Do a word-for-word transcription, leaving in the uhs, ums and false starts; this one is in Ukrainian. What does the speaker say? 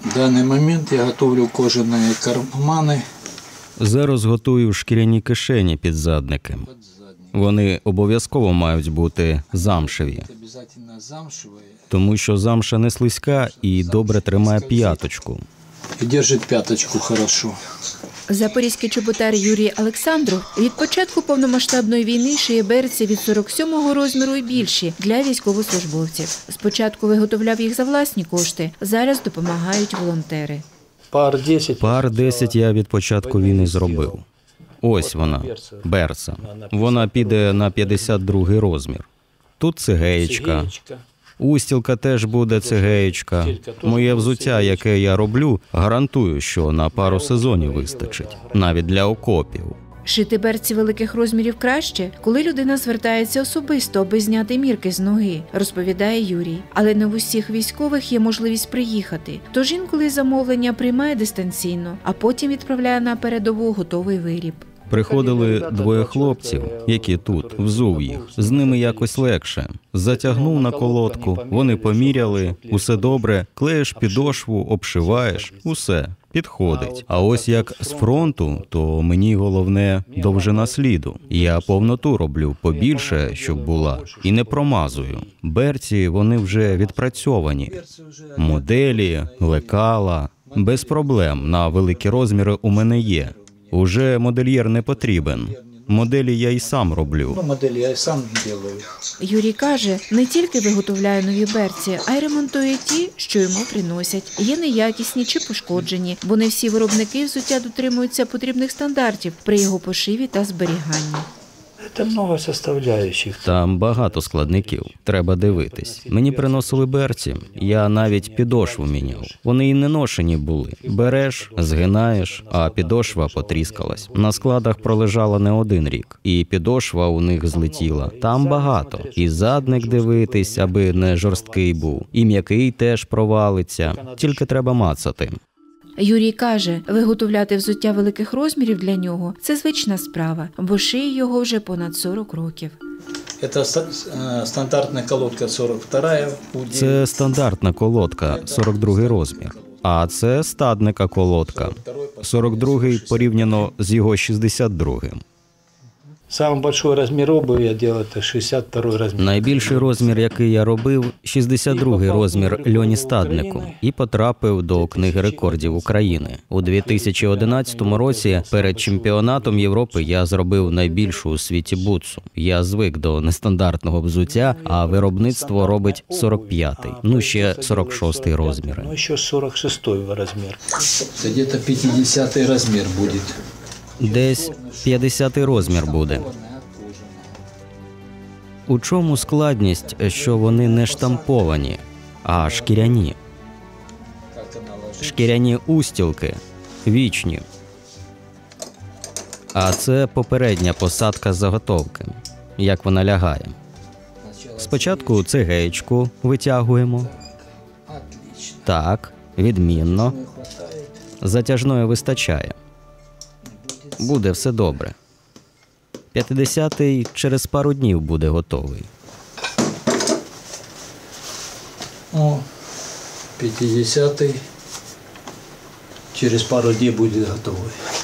В даний момент я готовлю кожані кармани. Зараз готую шкіряні кишені під задники. Вони обов'язково мають бути замшеві, тому що замша не слизька і добре тримає п'яточку. І держить п'яточку хорошо. Запорізький чоботар Юрій Олександров від початку повномасштабної війни шиє берці від сорок сьомого розміру і більші для військовослужбовців. Спочатку виготовляв їх за власні кошти, зараз допомагають волонтери. Пар десять. Пар десять я від початку війни зробив. Ось вона, берца. Вона піде на п'ятдесят другий розмір. Тут цигеєчка. Устілка теж буде цигеєчка. Моє взуття, яке я роблю, гарантую, що на пару сезонів вистачить. Навіть для окопів. Шити берці великих розмірів краще, коли людина звертається особисто, аби зняти мірки з ноги, розповідає Юрій. Але не в усіх військових є можливість приїхати. Тож інколи замовлення приймає дистанційно, а потім відправляє на передову готовий виріб. Приходили двоє хлопців, які тут, взув їх. З ними якось легше. Затягнув на колодку, вони поміряли, усе добре, клеїш підошву, обшиваєш, усе, підходить. А ось як з фронту, то мені головне довжина сліду. Я повноту роблю, побільше, щоб була, і не промазую. Берці, вони вже відпрацьовані. Моделі, лекала, без проблем, на великі розміри у мене є. Уже модельєр не потрібен. Моделі я й сам роблю. Ну, моделі я й сам роблю. Юрій каже, не тільки виготовляє нові берці, а й ремонтує ті, що йому приносять. Є неякісні чи пошкоджені, бо не всі виробники взуття дотримуються потрібних стандартів при його пошиві та зберіганні. Там багато составляючих. Там багато складників. Треба дивитись. Мені приносили берці. Я навіть підошву міняв. Вони і не ношені були. Береш, згинаєш, а підошва потріскалась. На складах пролежала не один рік. І підошва у них злетіла. Там багато. І задник дивитись, аби не жорсткий був. І м'який теж провалиться. Тільки треба мацати. Юрій каже, виготовляти взуття великих розмірів для нього – це звична справа, бо шиє його вже понад сорок років. Це стандартна колодка сорок два. Це стандартна колодка, сорок другий розмір. А це стадника колодка, сорок другий порівняно з його шістдесят другим. Самый большой размер обуви я делал – це шістдесят другий розмір. Найбільший розмір, який я робив – шістдесят другий розмір Льоні Стаднику. І потрапив до Книги рекордів України. У дві тисячі одинадцятому році перед чемпіонатом Європи я зробив найбільшу у світі бутсу. Я звик до нестандартного взуття, а виробництво робить сорок п'ятий, ну ще сорок шостий розміри. Ну ще сорок шостий розмір. Це десь п'ятдесятий розмір буде. Десь п'ятдесятий розмір буде. У чому складність, що вони не штамповані, а шкіряні? Шкіряні устілки вічні. А це попередня посадка заготовки, як вона лягає. Спочатку цигеєчку витягуємо. Так, відмінно. Затяжної вистачає. Буде все добре. п'ятдесятий через пару днів буде готовий. О, п'ятдесятий через пару днів буде готовий.